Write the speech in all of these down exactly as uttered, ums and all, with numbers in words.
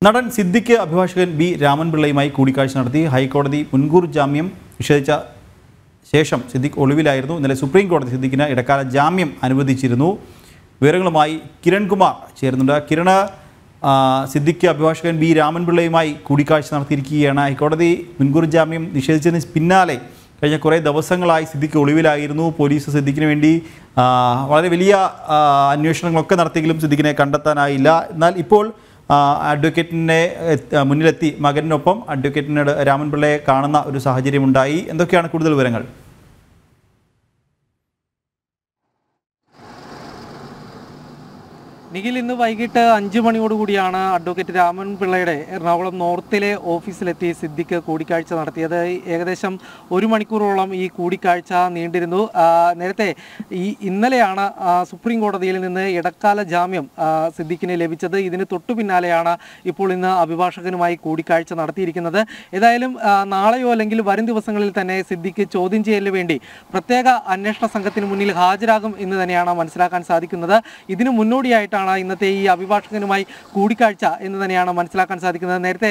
നടൻ സിദ്ദിഖ് അഭിഭാഷകൻ ബി രാമൻപിള്ളയുമായി കൂടിക്കാഴ്ച നടത്തി. ഹൈക്കോടതി മുൻകൂർ ജാമ്യം നിഷേധിച്ച ശേഷം സിദ്ദിഖ് ഒളിവിലായിരുന്നു. ഇന്നലെ സുപ്രീം കോടതി സിദ്ദിഖിന് ഇടക്കാല ജാമ്യം അനുവദിച്ചിരുന്നു. വിവരങ്ങളുമായി കിരൺകുമാർ ചേരുന്നുണ്ട്. കിരൺ, സിദ്ദിഖ് അഭിഭാഷകൻ ബി രാമൻപിള്ളയുമായി കൂടിക്കാഴ്ച നടത്തിയിരിക്കുകയാണ്. ഹൈക്കോടതി മുൻകൂർ ജാമ്യം നിഷേധിച്ചതിന് പിന്നാലെ കഴിഞ്ഞ കുറേ ദിവസങ്ങളായി സിദ്ദിഖ് ഒളിവിലായിരുന്നു. പോലീസ് സിദ്ദിഖിന് വേണ്ടി വളരെ വലിയ അന്വേഷണങ്ങളൊക്കെ നടത്തിയെങ്കിലും സിദ്ദിഖിനെ കണ്ടെത്താനായില്ല. എന്നാൽ ഇപ്പോൾ അഡ്വക്കേറ്റിനെ മുന്നിലെത്തി മകനൊപ്പം അഡ്വക്കേറ്റിനോട് രാമൻപിള്ളയെ കാണുന്ന ഒരു സാഹചര്യമുണ്ടായി. എന്തൊക്കെയാണ് കൂടുതൽ വിവരങ്ങൾ? നിഖിൽ, ഇന്ന് വൈകിട്ട് അഞ്ചു മണിയോടുകൂടിയാണ് അഡ്വക്കേറ്റ് രാമൻപിള്ളയുടെ എറണാകുളം നോർത്തിലെ ഓഫീസിലെത്തി സിദ്ദിഖ് കൂടിക്കാഴ്ച നടത്തിയത്. ഏകദേശം ഒരു മണിക്കൂറോളം ഈ കൂടിക്കാഴ്ച നീണ്ടിരുന്നു. നേരത്തെ ഈ ഇന്നലെയാണ് സുപ്രീം കോടതിയിൽ നിന്ന് ഇടക്കാല ജാമ്യം സിദ്ദിഖിന് ലഭിച്ചത്. ഇതിന് തൊട്ടു പിന്നാലെയാണ് ഇപ്പോൾ ഇന്ന് അഭിഭാഷകനുമായി കൂടിക്കാഴ്ച നടത്തിയിരിക്കുന്നത്. ഏതായാലും നാളെയോ അല്ലെങ്കിൽ വരും ദിവസങ്ങളിൽ തന്നെ സിദ്ദിഖ് ചോദ്യം ചെയ്യലിന് വേണ്ടി പ്രത്യേക അന്വേഷണ സംഘത്തിന് മുന്നിൽ ഹാജരാകും എന്ന് തന്നെയാണ് മനസ്സിലാക്കാൻ സാധിക്കുന്നത്. ഇതിനു മുന്നോടിയായിട്ടാണ് ഇന്നത്തെ ഈ അഭിഭാഷകനുമായി കൂടിക്കാഴ്ച എന്ന് തന്നെയാണ് മനസ്സിലാക്കാൻ സാധിക്കുന്നത്. നേരത്തെ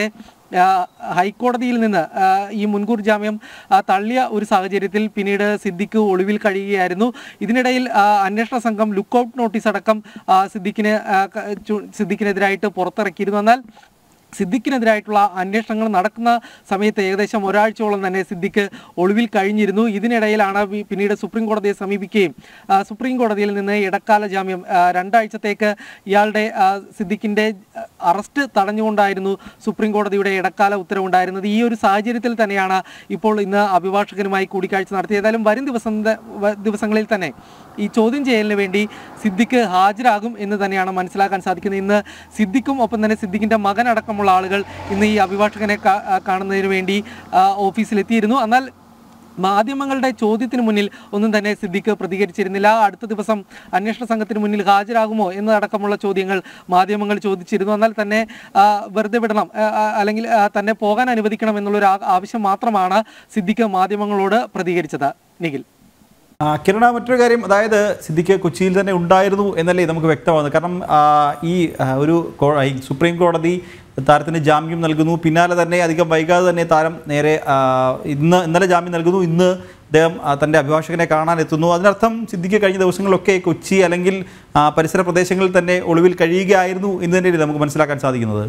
ഹൈക്കോടതിയിൽ നിന്ന് ഈ മുൻകൂർ ജാമ്യം തള്ളിയ ഒരു സാഹചര്യത്തിൽ പിന്നീട് സിദ്ദിഖ് ഒളിവിൽ കഴിയുകയായിരുന്നു. ഇതിനിടയിൽ അന്വേഷണ സംഘം ലുക്കൌട്ട് നോട്ടീസ് അടക്കം സിദ്ദിഖിന് സിദ്ദിഖിനെതിരായിട്ട് പുറത്തിറക്കിയിരുന്നു. എന്നാൽ സിദ്ദിഖിനെതിരായിട്ടുള്ള അന്വേഷണങ്ങൾ നടക്കുന്ന സമയത്ത് ഏകദേശം ഒരാഴ്ചയോളം തന്നെ സിദ്ദിഖ് ഒളിവിൽ കഴിഞ്ഞിരുന്നു. ഇതിനിടയിലാണ് പിന്നീട് സുപ്രീം കോടതിയെ സമീപിക്കുകയും സുപ്രീം കോടതിയിൽ നിന്ന് ഇടക്കാല ജാമ്യം രണ്ടാഴ്ചത്തേക്ക് ഇയാളുടെ സിദ്ദിഖിൻ്റെ അറസ്റ്റ് തടഞ്ഞുകൊണ്ടായിരുന്നു സുപ്രീം കോടതിയുടെ ഇടക്കാല ഉത്തരവുണ്ടായിരുന്നത്. ഈ ഒരു സാഹചര്യത്തിൽ തന്നെയാണ് ഇപ്പോൾ ഇന്ന് അഭിഭാഷകനുമായി കൂടിക്കാഴ്ച നടത്തിയത്. ഏതായാലും വരും ദിവസം ദിവസങ്ങളിൽ തന്നെ ഈ ചോദ്യം ചെയ്യലിന് വേണ്ടി സിദ്ദിഖ് ഹാജരാകും എന്ന് തന്നെയാണ് മനസ്സിലാക്കാൻ സാധിക്കുന്നത്. ഇന്ന് സിദ്ദിഖും ഒപ്പം തന്നെ സിദ്ദിഖിൻ്റെ മകനടക്കമുള്ള ആളുകൾ ഇന്ന് ഈ അഭിഭാഷകനെ കാണുന്നതിന് വേണ്ടി ഓഫീസിലെത്തിയിരുന്നു. എന്നാൽ മാധ്യമങ്ങളുടെ ചോദ്യത്തിന് മുന്നിൽ ഒന്നും തന്നെ സിദ്ദിഖ് പ്രതികരിച്ചിരുന്നില്ല. അടുത്ത ദിവസം അന്വേഷണ സംഘത്തിന് മുന്നിൽ ഹാജരാകുമോ എന്നതടക്കമുള്ള ചോദ്യങ്ങൾ മാധ്യമങ്ങൾ ചോദിച്ചിരുന്നു. എന്നാൽ തന്നെ വെറുതെ വിടണം അല്ലെങ്കിൽ തന്നെ പോകാൻ അനുവദിക്കണം എന്നുള്ളൊരു ആവശ്യം മാത്രമാണ് സിദ്ദിഖ് മാധ്യമങ്ങളോട് പ്രതികരിച്ചത്. നിഖിൽ, കിരണ, മറ്റൊരു കാര്യം, അതായത് സിദ്ദിഖ് കൊച്ചിയിൽ തന്നെ ഉണ്ടായിരുന്നു എന്നല്ലേ നമുക്ക് വ്യക്തമാകുന്നത്. കാരണം ഈ ഒരു സുപ്രീം കോടതി താരത്തിന് ജാമ്യം നൽകുന്നു, പിന്നാലെ തന്നെ അധികം വൈകാതെ തന്നെ താരം നേരെ ഇന്ന് ഇന്നലെ ജാമ്യം നൽകുന്നു, ഇന്ന് അദ്ദേഹം തൻ്റെ അഭിഭാഷകനെ കാണാൻ എത്തുന്നു. അതിനർത്ഥം സിദ്ദിഖ് കഴിഞ്ഞ ദിവസങ്ങളിലൊക്കെ കൊച്ചി അല്ലെങ്കിൽ പരിസര പ്രദേശങ്ങളിൽ തന്നെ ഒളിവിൽ കഴിയുകയായിരുന്നു എന്ന് തന്നെയല്ലേ നമുക്ക് മനസ്സിലാക്കാൻ സാധിക്കുന്നത്.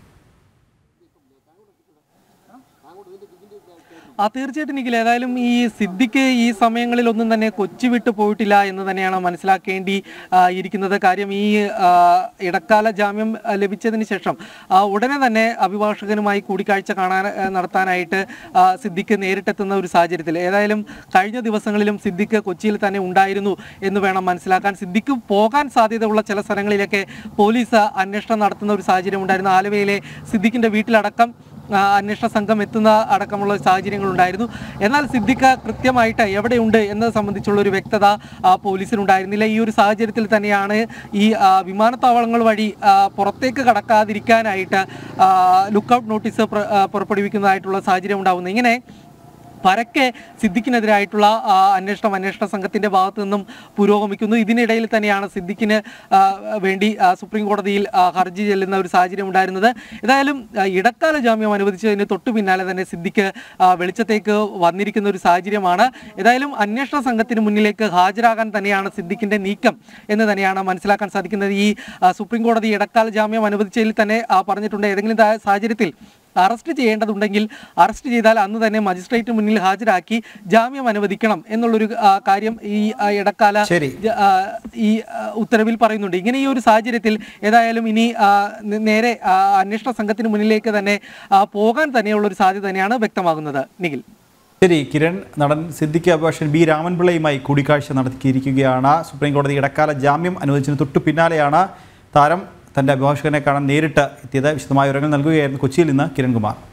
ആ തീർച്ചയായിട്ടും നിഖിൽ, ഏതായാലും ഈ സിദ്ദിഖ് ഈ സമയങ്ങളിലൊന്നും തന്നെ കൊച്ചി വിട്ടു പോയിട്ടില്ല എന്ന് തന്നെയാണ് മനസ്സിലാക്കേണ്ടി ഇരിക്കുന്നത്. കാര്യം ഈ ഇടക്കാല ജാമ്യം ലഭിച്ചതിന് ശേഷം ഉടനെ തന്നെ അഭിഭാഷകനുമായി കൂടിക്കാഴ്ച കാണാൻ നടത്താനായിട്ട് സിദ്ദിഖ് നേരിട്ടെത്തുന്ന ഒരു സാഹചര്യത്തിൽ ഏതായാലും കഴിഞ്ഞ ദിവസങ്ങളിലും സിദ്ദിഖ് കൊച്ചിയിൽ തന്നെ ഉണ്ടായിരുന്നു എന്ന് വേണം മനസ്സിലാക്കാൻ. സിദ്ദിഖ് പോകാൻ സാധ്യതയുള്ള ചില സ്ഥലങ്ങളിലൊക്കെ പോലീസ് അന്വേഷണം നടത്തുന്ന ഒരു സാഹചര്യം ഉണ്ടായിരുന്നു. ആലുവയിലെ സിദ്ദിഖിൻ്റെ വീട്ടിലടക്കം അന്വേഷണ സംഘം എത്തുന്ന അടക്കമുള്ള സാഹചര്യങ്ങളുണ്ടായിരുന്നു. എന്നാൽ സിദ്ദിഖ് കൃത്യമായിട്ട് എവിടെയുണ്ട് എന്നത് സംബന്ധിച്ചുള്ള ഒരു വ്യക്തത പോലീസിനുണ്ടായിരുന്നില്ല. ഈ ഒരു സാഹചര്യത്തിൽ തന്നെയാണ് ഈ വിമാനത്താവളങ്ങൾ വഴി പുറത്തേക്ക് കടക്കാതിരിക്കാനായിട്ട് ലുക്കൌട്ട് നോട്ടീസ് പുറപ്പെടുവിക്കുന്നതായിട്ടുള്ള സാഹചര്യം ഉണ്ടാകുന്നത്. ഇങ്ങനെ പരക്കെ സിദ്ദിഖിനെതിരായിട്ടുള്ള അന്വേഷണം അന്വേഷണ സംഘത്തിൻ്റെ ഭാഗത്തു നിന്നും പുരോഗമിക്കുന്നു. ഇതിനിടയിൽ തന്നെയാണ് സിദ്ദിഖിന് വേണ്ടി സുപ്രീം കോടതിയിൽ ഹർജി ചെല്ലുന്ന ഒരു സാഹചര്യം ഉണ്ടായിരുന്നത്. ഏതായാലും ഇടക്കാല ജാമ്യം അനുവദിച്ചതിന് തൊട്ടു പിന്നാലെ തന്നെ സിദ്ദിഖ് വെളിച്ചത്തേക്ക് വന്നിരിക്കുന്ന ഒരു സാഹചര്യമാണ്. ഏതായാലും അന്വേഷണ സംഘത്തിന് മുന്നിലേക്ക് ഹാജരാകാൻ തന്നെയാണ് സിദ്ദിഖിൻ്റെ നീക്കം എന്ന് തന്നെയാണ് മനസ്സിലാക്കാൻ സാധിക്കുന്നത്. ഈ സുപ്രീം കോടതി ഇടക്കാല ജാമ്യം അനുവദിച്ചതിൽ തന്നെ പറഞ്ഞിട്ടുണ്ട്, ഏതെങ്കിലും സാഹചര്യത്തിൽ അറസ്റ്റ് ചെയ്യേണ്ടതുണ്ടെങ്കിൽ അറസ്റ്റ് ചെയ്താൽ അന്ന് തന്നെ മജിസ്ട്രേറ്റ് മുന്നിൽ ഹാജരാക്കി ജാമ്യം അനുവദിക്കണം എന്നുള്ളൊരു കാര്യം ഈ ഇടക്കാല ഈ ഉത്തരവിൽ പറയുന്നുണ്ട്. ഇങ്ങനെ ഈ ഒരു സാഹചര്യത്തിൽ ഏതായാലും ഇനി നേരെ അന്വേഷണ സംഘത്തിന് മുന്നിലേക്ക് തന്നെ പോകാൻ തന്നെയുള്ള ഒരു സാധ്യത തന്നെയാണ് വ്യക്തമാകുന്നത്. നിഖിൽ, ശരി കിരൺ, നടൻ സിദ്ദിഖ് അഭിഭാഷകൻ ബി രാമൻപിള്ളയുമായി കൂടിക്കാഴ്ച നടത്തിയിരിക്കുകയാണ്. സുപ്രീം കോടതി ഇടക്കാല ജാമ്യം അനുവദിച്ചതിന് തൊട്ടു പിന്നാലെയാണ് താരം തൻ്റെ അഭിഭാഷകനെ കാണാൻ നേരിട്ട് എത്തിയത്. വിശദമായ വിവരങ്ങൾ നൽകുകയായിരുന്നു കൊച്ചിയിൽ നിന്ന് കിരൺകുമാർ.